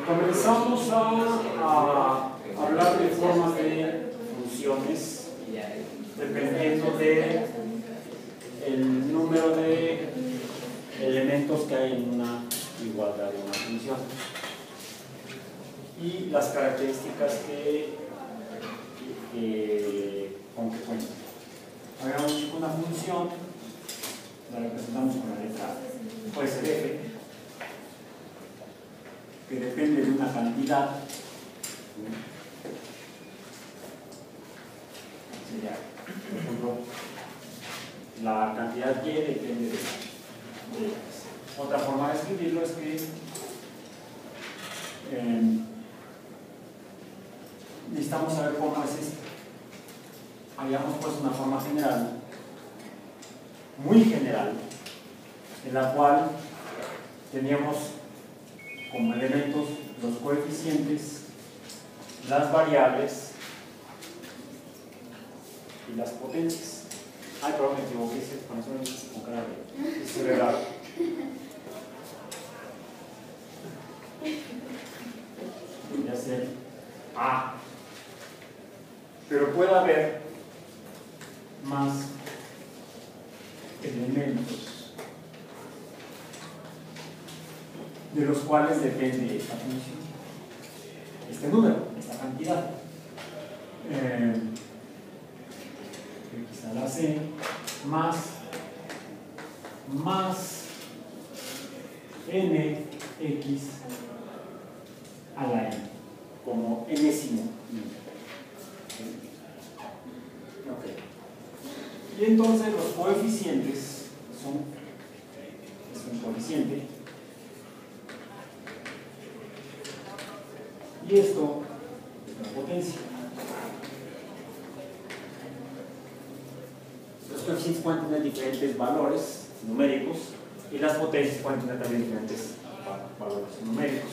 Comenzamos a hablar de formas de funciones dependiendo de el número de elementos que hay en una igualdad de una función y las características con que cuentan. Hagamos una función, la representamos con la letra, puede ser f, que depende de una cantidad. Sería, por ejemplo, la cantidad y depende de x. Otra forma de escribirlo es que necesitamos saber cómo es esto. Habíamos puesto una forma general, muy general, en la cual teníamos como elementos los coeficientes, las variables y las potencias. Ay, perdón, me equivoqué, con eso me hice con cara de cerebral. Debería ser A. Pero puede haber más elementos de los cuales depende esta función, este número, esta cantidad. X a la C más nx a la n, como enésimo número. Okay. Y entonces los coeficientes es un coeficiente, y esto es la potencia. Los coeficientes pueden tener diferentes valores numéricos y las potencias pueden tener también diferentes valores numéricos.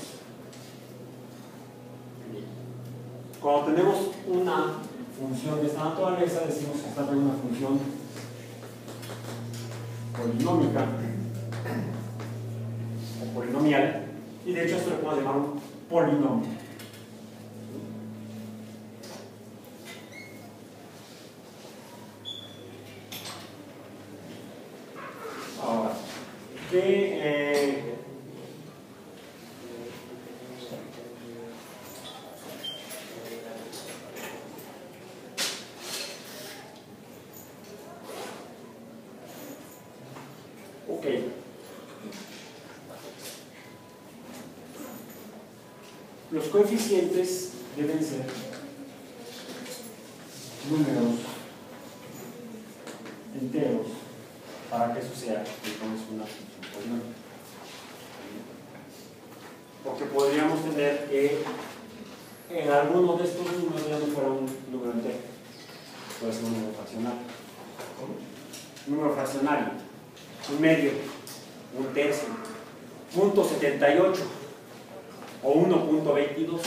Cuando tenemos una función de esta naturaleza, decimos que está en una función polinómica o polinomial, y de hecho esto lo podemos llamar un polinomio. Ahora, ok. Los coeficientes deben ser números enteros para que eso sea, digamos, una función polinómica. Porque podríamos tener que en alguno de estos números ya no fuera un número entero, puede ser un número fraccionario. Un número fraccionario, un medio, un tercio, 0.78 o 1.22,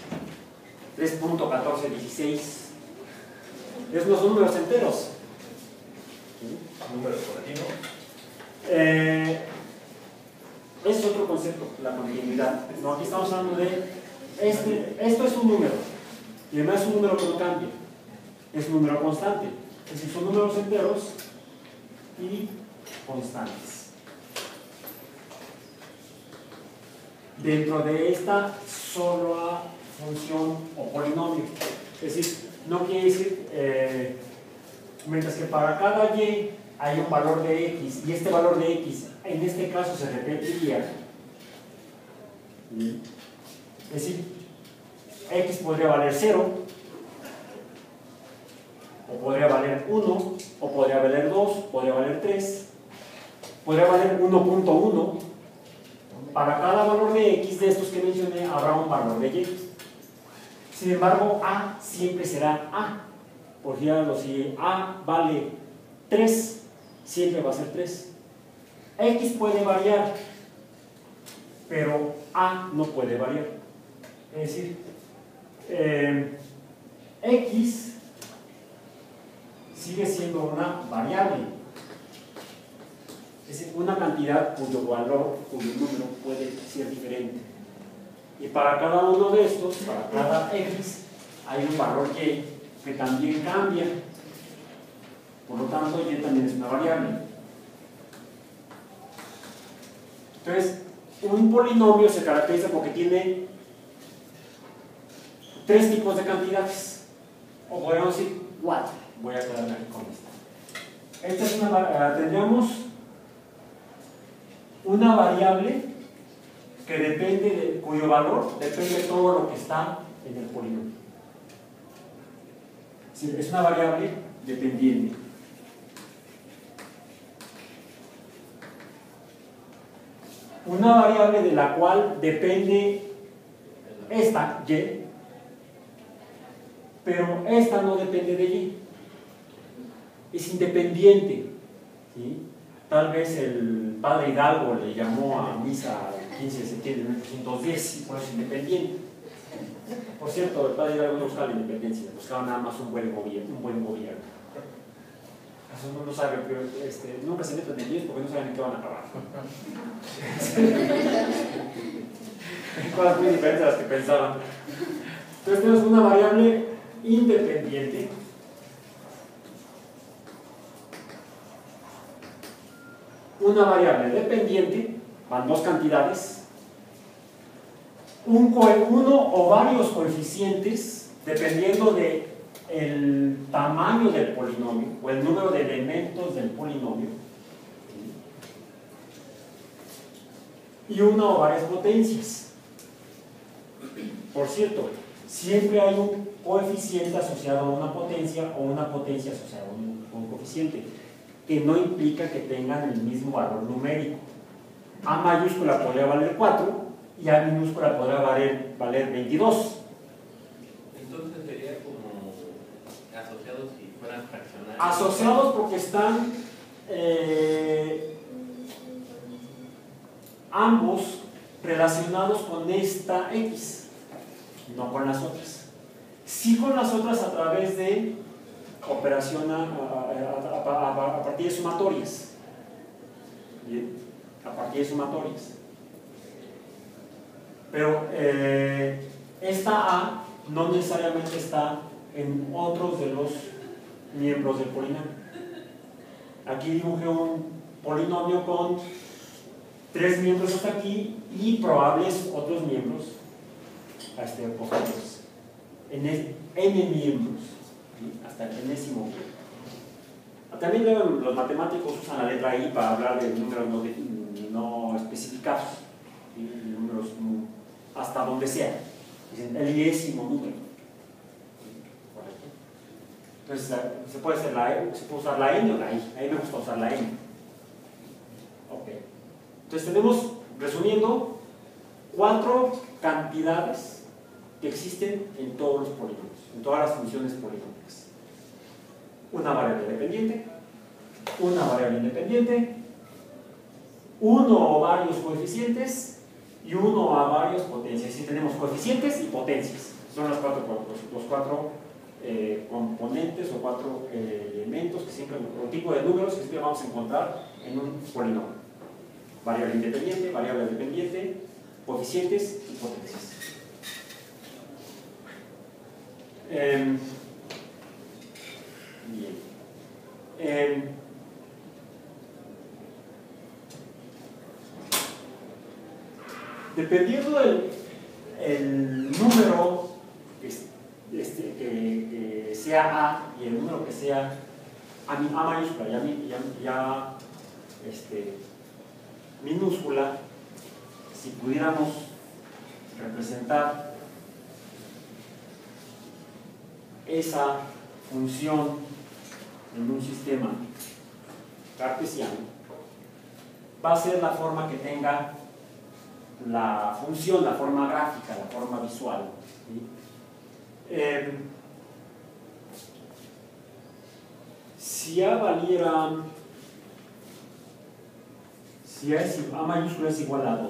3.1416. Esos no son números enteros. ¿Números por aquí, no? Es otro concepto, la continuidad. No, aquí estamos hablando de esto es un número, y además es un número que no cambia, es un número constante, es decir, son números enteros y constantes. Dentro de esta sola función o polinomio, es decir, no quiere decir, mientras que para cada y hay un valor de x, y este valor de x en este caso se repetiría, es decir, x podría valer 0, o podría valer 1, o podría valer 2, podría valer 3, podría valer 1.1. Para cada valor de x de estos que mencioné habrá un valor de y. Sin embargo, a siempre será a. Por ejemplo, si a vale 3, siempre va a ser 3. X puede variar, pero a no puede variar. Es decir, x sigue siendo una variable, es decir, una cantidad cuyo valor, cuyo número puede ser diferente. Y para cada uno de estos, para cada x, hay un valor y que también cambia. Por lo tanto, y también es una variable. Entonces, un polinomio se caracteriza porque tiene tres tipos de cantidades. O podríamos decir cuatro. Voy a quedarme aquí con esta. Esta es una, tendríamos una variable que depende cuyo valor depende de todo lo que está en el polinomio. Es una variable dependiente. Una variable de la cual depende esta y, pero esta no depende de y, es independiente, ¿sí? Tal vez el padre Hidalgo le llamó a misa el 15 de septiembre de 1810 y por eso es independiente. Por cierto, el padre Hidalgo no buscaba la independencia, buscaba nada más un buen gobierno. Eso uno no sabe, pero nunca se meten en ellos porque no saben en qué van a acabar. Cosas muy diferentes a las que pensaban. Entonces tenemos una variable independiente una variable dependiente, van dos cantidades, uno o varios coeficientes dependiendo del tamaño del polinomio o el número de elementos del polinomio, y una o varias potencias. Por cierto, siempre hay un coeficiente asociado a una potencia o una potencia asociada a un coeficiente, que no implica que tengan el mismo valor numérico. A mayúscula podría valer 4 y A minúscula podrá valer 22. Entonces sería como asociados si fueran fraccionarios. Asociados porque están ambos relacionados con esta X, no con las otras. Sí con las otras a través de operación a partir de sumatorias. Bien, a partir de sumatorias. Pero esta A no necesariamente está en otros de los miembros del polinomio. Aquí dibujé un polinomio con 3 miembros hasta aquí y probables otros miembros posibles. N miembros, ¿sí? Hasta el enésimo miembro. También los matemáticos usan la letra I para hablar de números no especificados, ¿sí? Números hasta donde sea. Dicen el enésimo número. Entonces se puede usar la N o la I. A mí me gusta usar la N. Ok. Entonces tenemos, resumiendo, 4 cantidades que existen en todos los polinomios, en todas las funciones polinómicas. Una variable dependiente, una variable independiente, uno o varios coeficientes y uno o varias potencias. Si tenemos coeficientes y potencias, son los cuatro componentes o 4 elementos que siempre, o tipo de números que siempre vamos a encontrar en un polinomio. Variable independiente, variable dependiente, coeficientes y potencias. Bien. Dependiendo del número que sea A y el número que sea A mayúscula ya minúscula, si pudiéramos representar esa función en un sistema cartesiano, va a ser la forma que tenga la función, la forma gráfica, la forma visual, ¿sí? Si A valiera, si A mayúscula es igual a 2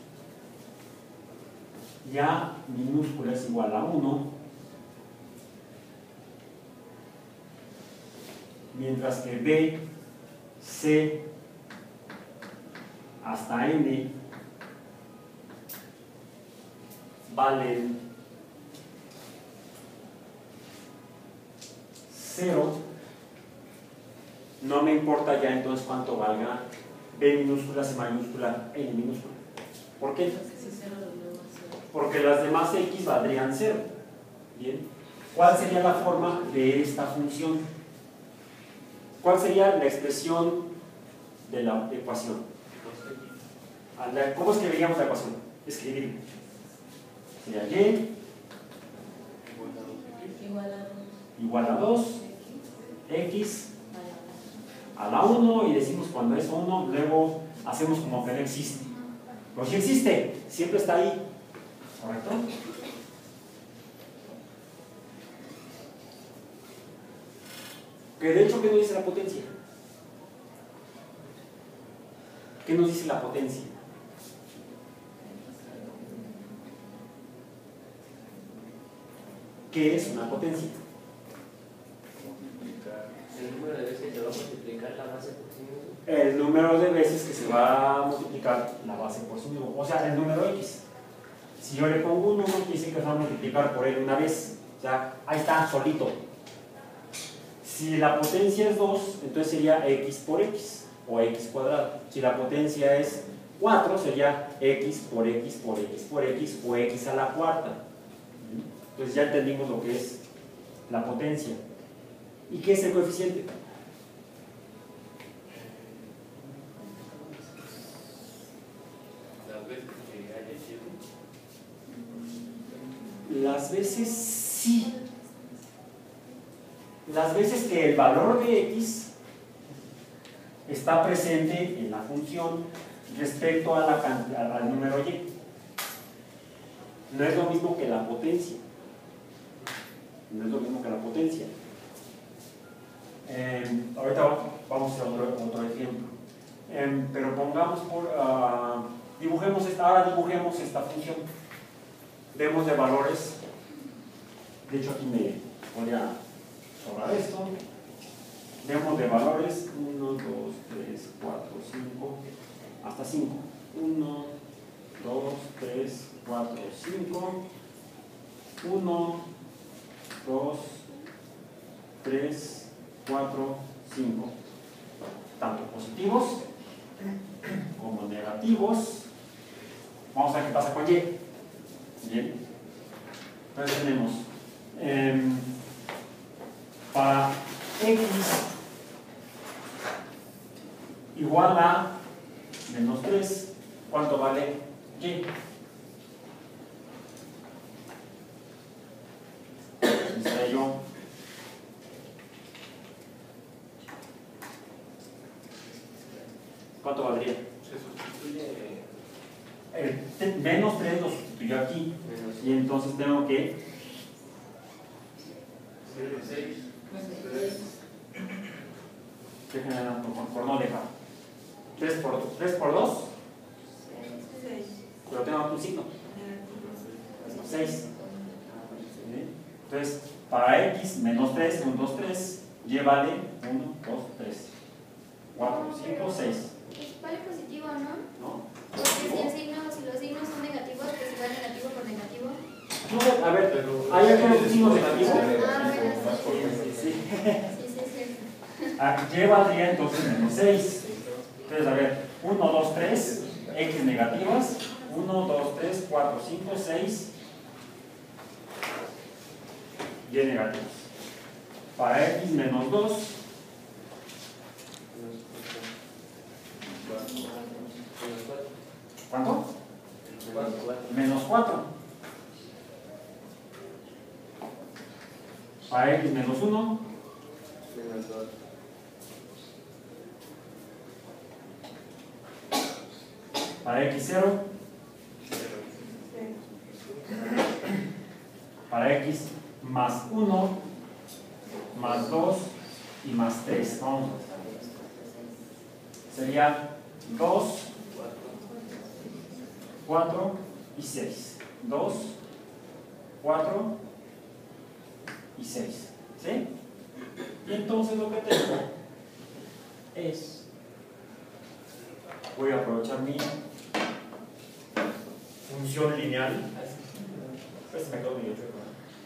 y A minúscula es igual a 1, mientras que B, C hasta N valen 0, no me importa ya entonces cuánto valga B minúscula, C mayúscula, N minúscula. ¿Por qué? Porque las demás X valdrían 0. Bien. ¿Cuál sería la forma de esta función? ¿Cuál sería la expresión de la ecuación? ¿Cómo escribiríamos la ecuación? Escribir. Sería Y igual a 2, X a la 1, y decimos cuando es 1, luego hacemos como que no existe. Pero sí existe, siempre está ahí. ¿Correcto? Que de hecho, ¿qué nos dice la potencia? ¿Qué nos dice la potencia? ¿Qué es una potencia? El número de veces que va a multiplicar la base por sí mismo. El número de veces que se va a multiplicar la base por sí mismo, o sea, el número X. Si yo le pongo un número, quiere decir que se va a multiplicar por él una vez. O sea, ahí está, solito. Si la potencia es 2, entonces sería X por X, o X cuadrado. Si la potencia es 4, sería X por X por X por X, o X a la cuarta. Entonces ya entendimos lo que es la potencia. ¿Y qué es el coeficiente? Las veces que haya sido. Las veces sí. Las veces que el valor de X está presente en la función respecto a al número Y. No es lo mismo que la potencia. No es lo mismo que la potencia. Ahorita vamos a hacer otro ejemplo. Pero pongamos ahora dibujemos esta función. Demos de valores. De hecho, aquí me voy a sobrar esto. Demos de valores 1, 2, 3, 4, 5, hasta 5. 1, 2, 3, 4, 5. 1, 2, 3, 4, 5. Tanto positivos como negativos. Vamos a ver qué pasa con Y. Bien. Entonces tenemos para X igual a menos 3, ¿cuánto vale Y? Dice yo. ¿Cuánto valdría? Se sustituye. Menos 3 lo sustituyo aquí. Y entonces tengo que 6. por no dejar. 3 por 2. Pero tengo un signo. 6. Entonces, para X menos 3, 1, 2, 3, Y vale 1, 2, 3, 4, 5, 6. Vale positivo, ¿no? ¿No? Porque si los signos son negativos, pues igual negativo por negativo. No, a ver, ¿hay algún signo negativo? Ah, bueno, Sí. sí. Y valdría entonces menos 6. Entonces, a ver, 1, 2, 3, X negativas, 1, 2, 3, 4, 5, 6, Y negativos. Para X menos 2, ¿cuánto? Menos 4. Para X menos 1, para X 0, para X más 1, más 2 y más 3. Vamos. Sería 2, 4 y 6. 2, 4 y 6. ¿Sí? Y entonces lo que tengo es, voy a aprovechar mi función lineal Pues me quedo medio chueco.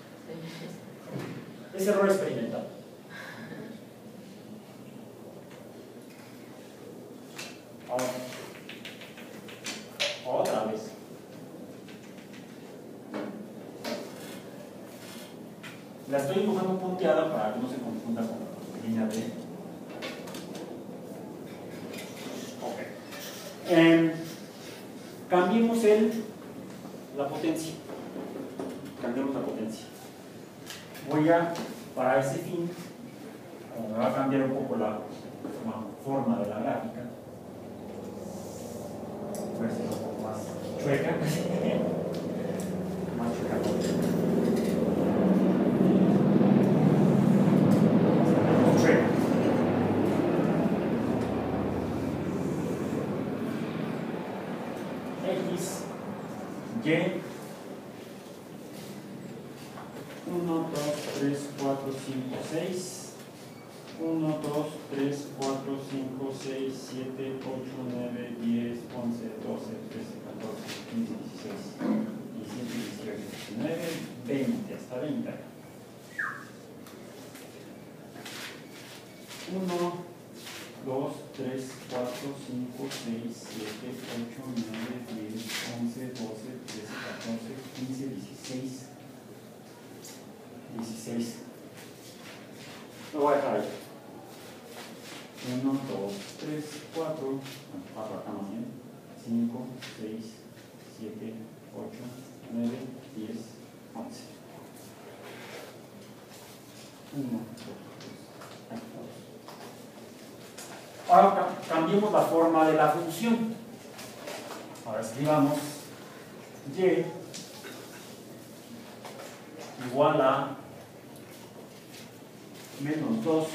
Es error experimental. Ahora, otra vez. La estoy dibujando punteada para que no se confunda con la línea B. Ok. Cambiemos la potencia. Cambiemos la potencia. Voy a, para ese fin, como me va a cambiar un poco la forma de la gráfica, voy a hacer un poco más chueca. Más chueca. Chueca. X, Y, 1, 2, 3, 4, 5, 6. 1, 2, 3, 4, 5, 6, 7, 8, 9, 10, 11, 12, 13, 14, 15, 16, 17, 18, 19, 20, hasta 20. 1, 2, 3, 4, 5, 6, 7, 8, 9, 10, 11, 12, 13, 14, 15, 16. 16. Lo voy a dejar ahí. 1, 2, 3, 4. 4 acá más bien. 5, 6, 7, 8, 9, 10, 11. 1, 2, 3, 4. Ahora cambiemos la forma de la función. Ahora escribamos y igual a menos 2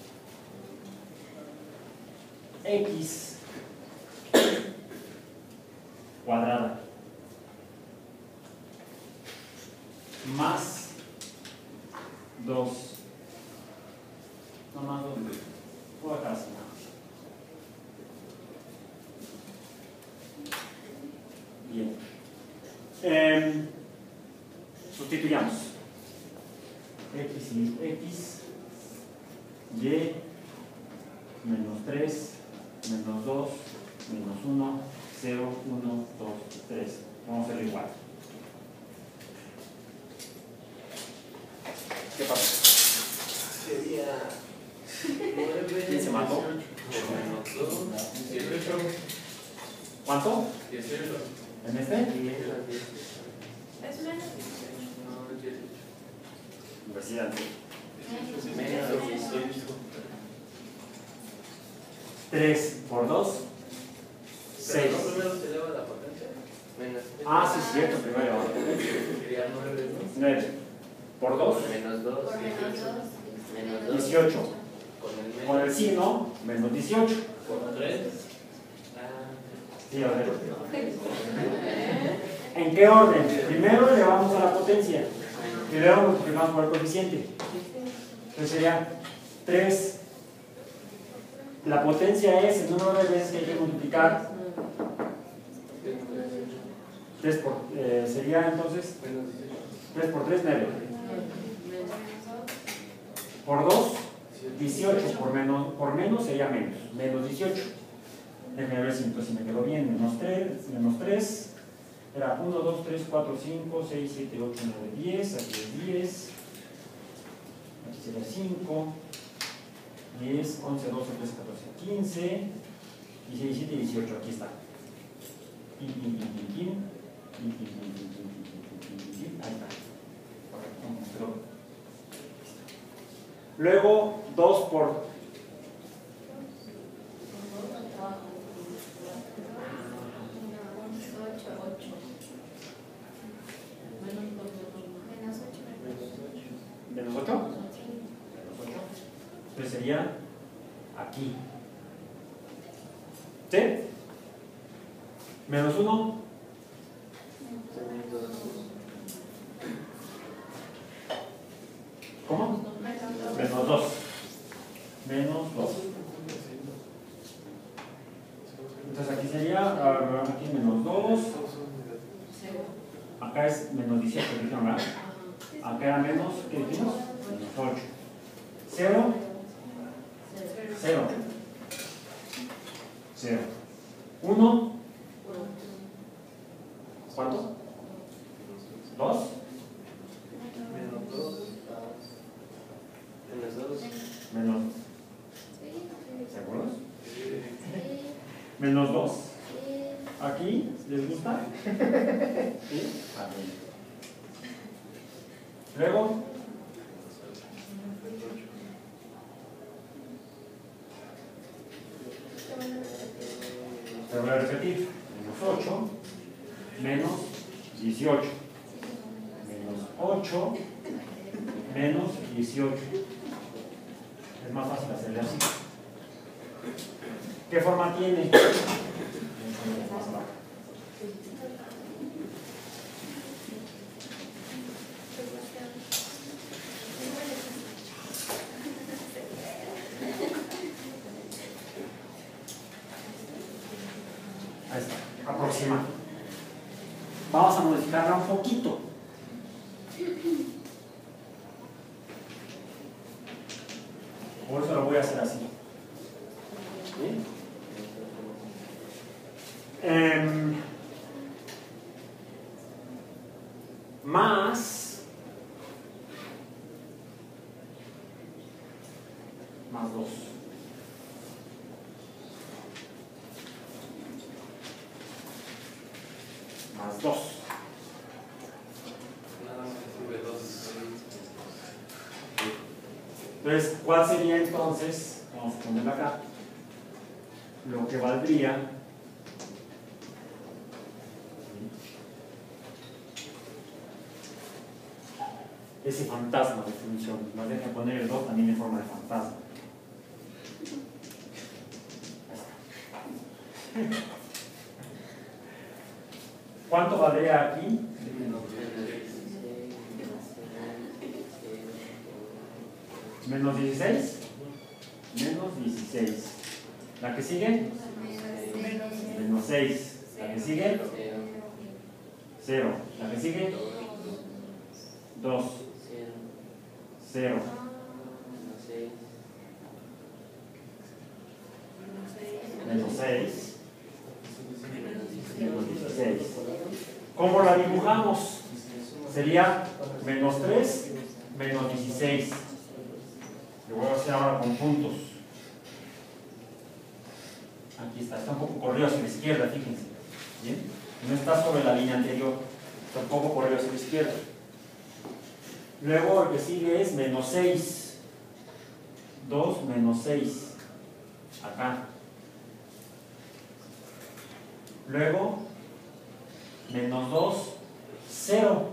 x cuadrada más 2 no más 2 por acá sí. Bien, sustituyamos x y x, y menos 3 menos 2 menos 1 0 1 2 3. Vamos a hacerlo igual. ¿Qué pasa? Sería 9. ¿Quién se mató? Menos 2, 18. ¿Cuánto? 18. ¿En este? Menos 10. Es menos. No, 18. Investigante. Menos 18. 3 por 2 6. ¿Pero no primero se eleva la potencia? Menos 3. Ah, sí, es cierto, primero. Sería 9, ¿no? 9 por 2 Menos 2. Por menos 2. Menos 2. 18. Con el menos. Con el signo, menos 18. Por 3. Sí, a ver. ¿En qué orden? Primero elevamos a la potencia y luego multiplicamos por el coeficiente. Entonces sería 3. La potencia es el número de veces que hay que multiplicar. 3 por, sería entonces 3 por 3, 9. Por 2, 18. Por menos sería menos 18. Déjenme ver si me quedó bien. Menos 3. Era 1, 2, 3, 4, 5, 6, 7, 8, 9, 10. Aquí es 10. Aquí sería 5. 10, 11, 12, 13, 14, 15. 17 y 18. Aquí está. Ahí está. Luego 2 por menos 8. Entonces sería aquí. ¿Sí? Menos 1. ¿Cómo? Menos 2. Menos 2. Entonces aquí sería, aquí menos 2. Acá es menos 18, ¿dijeron, verdad? Acá era menos, ¿qué dijimos? Menos 8. 0, 0. 0. 1. ¿Cuánto? 2. Menos 2. Menos 2. Menos. ¿Seguros? Menos 2. ¿Aquí? ¿Les gusta? ¿Sí? Aquí. Luego. Te voy a repetir. Menos 8. Menos 18. Menos 8. Menos 18. Es más fácil hacerle así. ¿Qué forma tiene? Ahí está, aproximado. Vamos a modificarla un poquito. Por eso lo voy a hacer así. ¿Bien? Más 2. Más 2. Nada más sube 2. Entonces, ¿cuál sería entonces? Vamos a ponerlo acá. Lo que valdría. Ese fantasma de función. Más deja poner el 2 también en forma de fantasma. ¿Cuánto valdría aquí? Menos 16. Menos 16. ¿La que sigue? Menos 6. ¿La que sigue? 0. ¿La que sigue? 2. 0. Menos 6. Menos 16. ¿Cómo la dibujamos? Sería menos 3, menos 16. Lo voy a hacer ahora con puntos. Aquí está un poco corrido hacia la izquierda, fíjense. ¿Bien? No está sobre la línea anterior, está un poco corrido hacia la izquierda. Luego el que sigue es menos 6. 2 menos 6. Acá. Luego, menos 2, 0.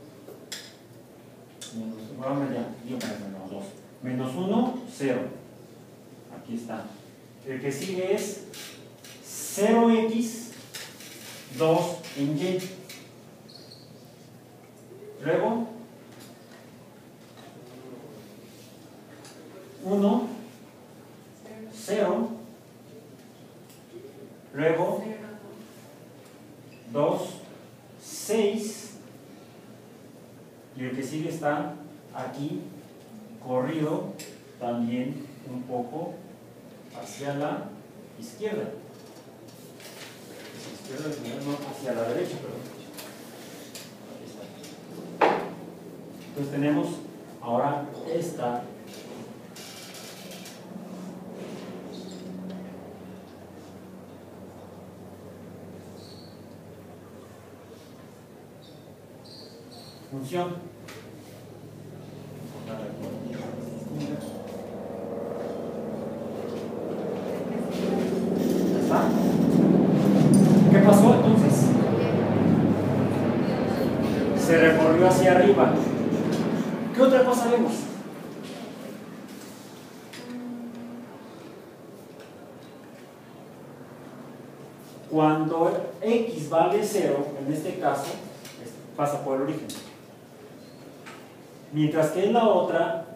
Menos 2. Menos 1, 0. Aquí está. El que sigue es 0x, 2 en y. Luego, 1, 0. Luego, 2, 6. Y el que sigue está aquí, corrido también un poco hacia la izquierda. No hacia la derecha, pero aquí está. Entonces tenemos ahora esta. Función. ¿Ya está? ¿Qué pasó entonces? Se recorrió hacia arriba. ¿Qué otra cosa vemos? Cuando x vale 0, en este caso, pasa por el origen. Mientras que en la otra,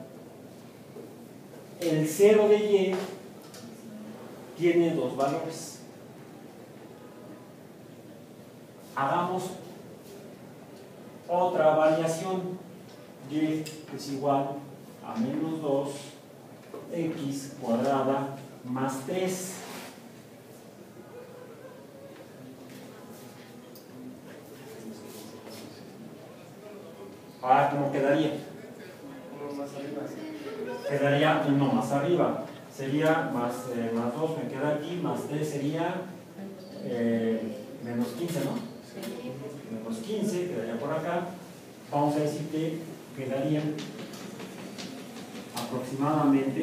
el 0 de y tiene dos valores. Hagamos otra variación. Y es igual a menos 2x cuadrada más 3. Ahora, ¿cómo quedaría? Uno más arriba. Quedaría 1 más arriba. Sería más 2, me queda aquí, más 3 sería menos 15, ¿no? Menos 15, quedaría por acá. Vamos a decir que quedarían aproximadamente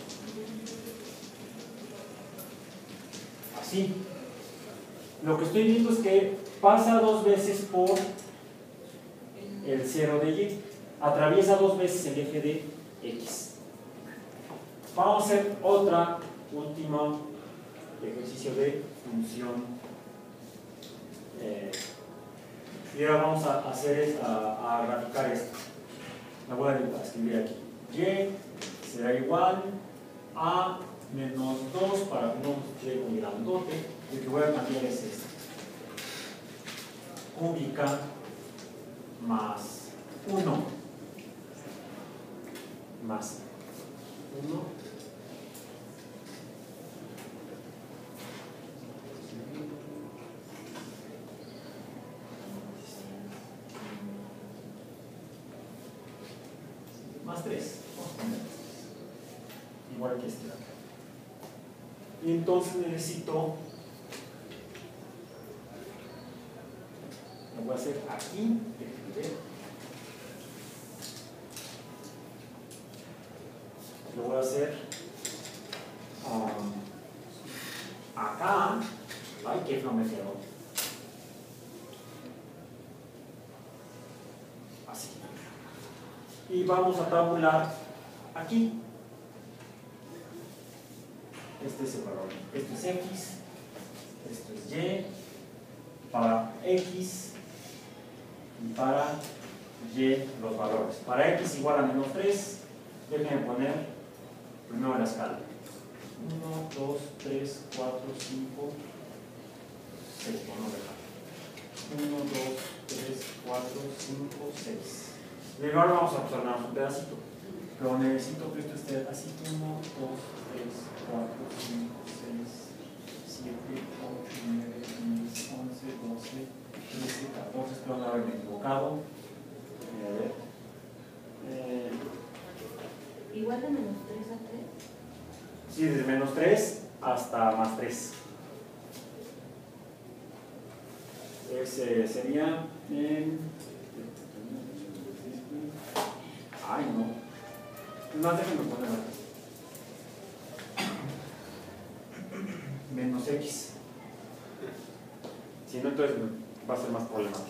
así. Lo que estoy viendo es que pasa 2 veces por el 0 de y, atraviesa 2 veces el eje de x. Vamos a hacer otra último ejercicio de función. Y ahora vamos a hacer a radicar esto. La voy a escribir aquí. Y será igual a menos 2 para que no quede muy grandote. Lo que voy a cambiar es esto. Cúbica más 1 más 1 más 3. Igual que este de acá. Y entonces necesito, lo voy a hacer aquí, déjenme ver. Lo voy a hacer acá. Ay, qué no me quedó. Así. Y vamos a tabular aquí. Este es el valor. Esto es x, esto es y, para x y para y los valores. Para x igual a menos 3, déjenme poner primero la escala. 1, 2, 3, 4, 5, 6. Vamos a dejar. 1, 2, 3, 4, 5, 6. Y ahora vamos a observar un pedacito. Pero necesito que esto esté así. 1, 2, 3, 4, 5, 6, 7, 8, 9, 10, 11, 12, 13, 14. Espero no haberme equivocado. A ver. Igual de menos 3 a 3. Sí, desde menos 3 hasta más 3. Ese sería ay, no. No, déjenme ponerlo. Menos x. Si no, entonces va a ser más problemático.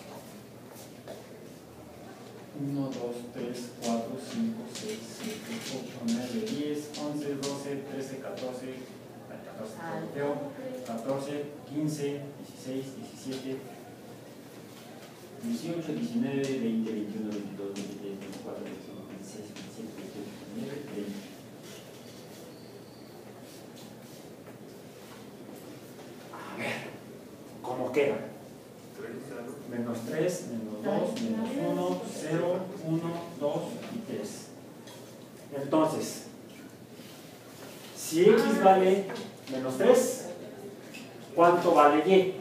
1, 2, 3, 4, 5, 6, 7, 8, 9, 10, 11, 12, 13, 14, 14, 15, 16, 17, 18, 19, 20, 21, 22, 23, 24, 25, 26, 27, 28, 29, 30. A ver, ¿cómo queda? Menos 3, menos 2, menos 1, 0, 1, 2 y 3. Entonces, si x vale menos 3, ¿cuánto vale y?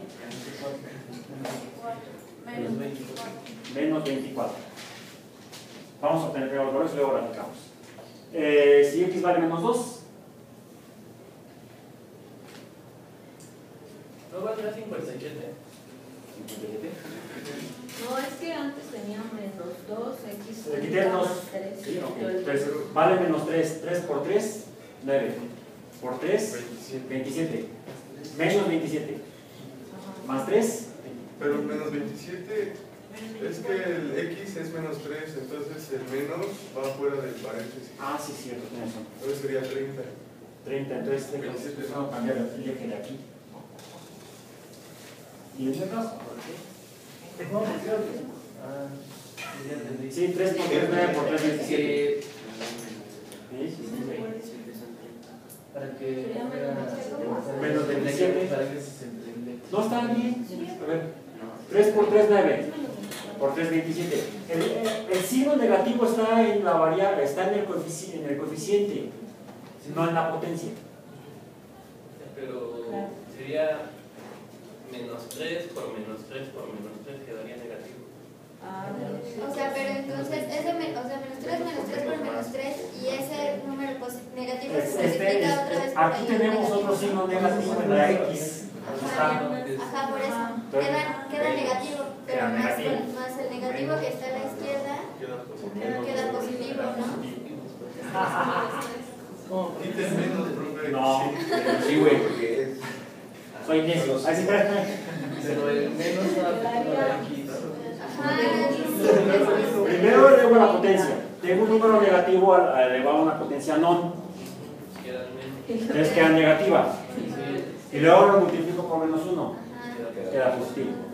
Menos 24. Vamos a obtener los valores y luego radicamos. Si x vale menos 2, ¿no valdrá 57? No, es que antes tenía menos 2, x le quité más 2. 3. Sí, ok. Entonces, vale menos 3. 3 por 3, 9. Por 3, 27. Menos 27. Más 3. Pero menos 27, es que el x es menos 3, entonces el menos va fuera del paréntesis. Ah, sí, cierto, tienes razón. Entonces sería 30. 30, entonces vamos a cambiar el eje de aquí. ¿Y en este caso? No, ya entendí. Sí, 3 por 3, 9 por 3, 27. Que Sí, sí, sí. para que Menos 27. para que se entiende. No, está bien. A ver. 3 por 3, 9. por 3, 27. El signo negativo está en la variable, está en el coeficiente, no en la potencia. Pero sería menos 3 por menos 3 por menos 3 quedaría negativo. O sea, pero entonces, menos 3 por menos 3 y ese número negativo se multiplica otra vez por aquí ahí. tenemos otro signo negativo en la X. Ajá, por eso. Queda negativo, pero más el negativo que está a la izquierda queda positivo, ¿no? Quiten menos, profe. No, Sí, güey, porque es. soy necio. Así que- Pero el menos va a aquí. Primero elevo la potencia. Tengo un número negativo elevado a una potencia non. Quedan menos. Entonces queda negativa. Y luego lo multiplico por menos 1. Queda positivo.